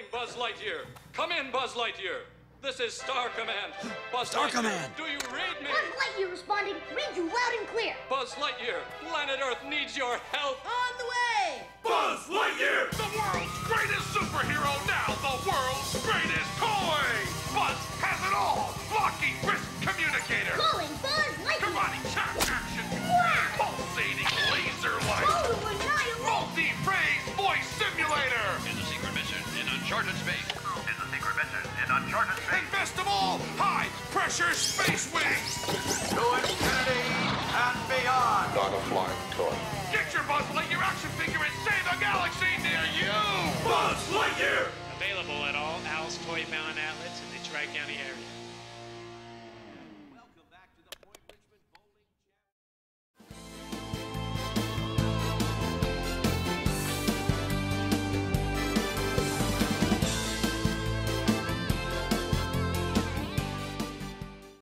Buzz Lightyear. Come in, Buzz Lightyear. This is Star Command. Buzz Star Lightyear, Command. do you read me? Buzz Lightyear responding. Read you loud and clear. Buzz Lightyear, planet Earth needs your help. On the way. Buzz Lightyear, the world's greatest superhero, now the world's greatest toy. Buzz has it all. Blocking wrist communicator. Calling Buzz Lightyear. Karate chop action. Pulsating laser light. Total annihilation. Multi-phase voice simulator. Is a secret mission in uncharted space. Is a secret mission in uncharted space. And best of all, high-pressure space wings. To infinity and beyond. Not a flying toy. Get your Buzz Lightyear action figure and save the galaxy near you. Buzz Lightyear. Available at all Al's Toy Bound outlets in the Tri-County area.